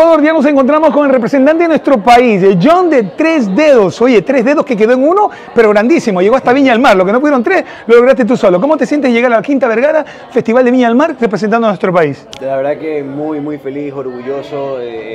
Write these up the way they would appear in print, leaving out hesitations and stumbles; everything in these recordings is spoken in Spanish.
Ecuador ya nos encontramos con el representante de nuestro país, el John de 3 dedos. Oye, 3 dedos que quedó en uno, pero grandísimo. Llegó hasta Viña del Mar. Lo que no pudieron 3, lo lograste tú solo. ¿Cómo te sientes llegar a la Quinta Vergara, Festival de Viña del Mar, representando a nuestro país? La verdad que muy feliz, orgulloso.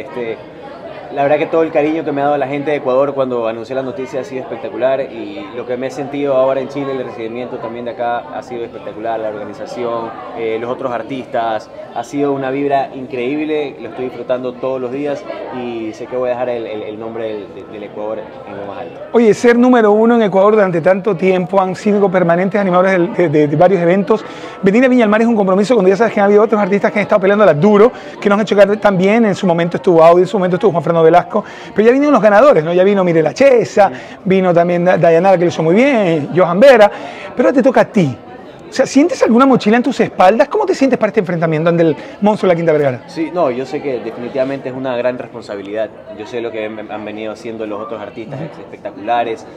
La verdad que todo el cariño que me ha dado la gente de Ecuador cuando anuncié la noticia ha sido espectacular, y lo que me he sentido ahora en Chile, el recibimiento también de acá ha sido espectacular, la organización, los otros artistas, ha sido una vibra increíble, lo estoy disfrutando todos los días y sé que voy a dejar el nombre del Ecuador en lo más alto. Oye, ser número 1 en Ecuador durante tanto tiempo, han sido permanentes animadores de varios eventos. Venir a Viña del Mar es un compromiso cuando ya sabes que ha habido otros artistas que han estado peleando duro, que nos han hecho quedar tan bien. En su momento estuvo Audi, en su momento estuvo Juan Fernando Velasco, pero ya vinieron los ganadores, ¿no? Ya vino Mirela Chesa, vino también Dayanara, que lo hizo muy bien, Johan Vera, pero ahora te toca a ti. O sea, ¿sientes alguna mochila en tus espaldas? ¿Cómo te sientes para este enfrentamiento ante el monstruo de la Quinta Vergara? Sí, no, yo sé que definitivamente es una gran responsabilidad. Yo sé lo que han venido haciendo los otros artistas espectaculares,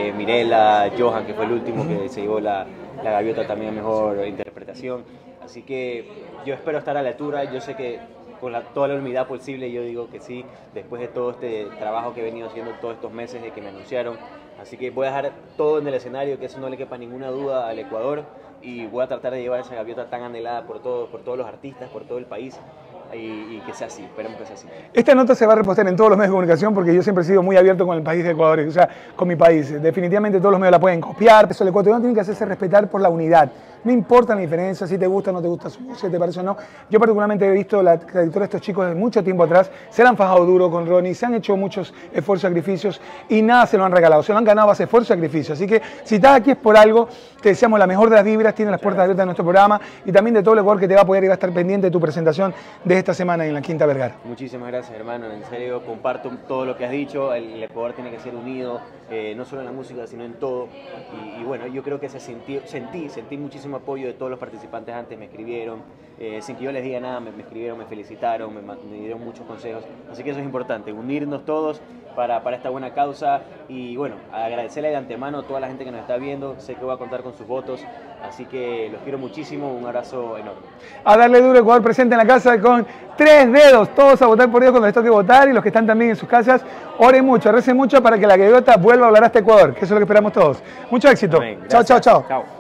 Mirela, Johan, que fue el último que se llevó la gaviota también a mejor interpretación. Así que yo espero estar a la altura. Yo sé que con toda la humildad posible, yo digo que sí, después de todo este trabajo que he venido haciendo todos estos meses de que me anunciaron. Así que voy a dejar todo en el escenario, que eso no le quepa ninguna duda al Ecuador, y voy a tratar de llevar esa gaviota tan anhelada por todos los artistas, por todo el país, y que sea así, esperemos que sea así. Esta nota se va a repostar en todos los medios de comunicación porque yo siempre he sido muy abierto con el país de Ecuador, o sea, con mi país. Definitivamente todos los medios la pueden copiar, pero el ecuatoriano tiene que hacerse respetar por la unidad. No importa la diferencia, si te gusta o no te gusta, si te parece o no. Yo particularmente he visto la trayectoria de estos chicos de mucho tiempo atrás, se la han fajado duro con Ronnie, se han hecho muchos esfuerzos y sacrificios y nada se lo han regalado, se lo han ganado a base de esfuerzo y sacrificio. Así que si estás aquí es por algo, te deseamos la mejor de las vibras, tienes las puertas abiertas de nuestro programa y también de todo el Ecuador que te va a apoyar y va a estar pendiente de tu presentación de esta semana en la Quinta Vergara. Muchísimas gracias, hermano, en serio comparto todo lo que has dicho. El Ecuador tiene que ser unido, no solo en la música sino en todo, y bueno, yo creo que sentí muchísimo apoyo de todos los participantes. Antes me escribieron, sin que yo les diga nada, me escribieron, me felicitaron, me dieron muchos consejos, así que eso es importante, unirnos todos para esta buena causa. Y bueno, agradecerle de antemano a toda la gente que nos está viendo, sé que voy a contar con sus votos, así que los quiero muchísimo, un abrazo enorme. A darle duro, Ecuador presente en la casa con 3 dedos, todos a votar por Dios cuando les toque votar, y los que están también en sus casas, oren mucho, recen mucho para que la gaviota vuelva a hablar hasta Ecuador, que eso es lo que esperamos todos. Mucho éxito. Amén. Chao, chao, chao. Chao.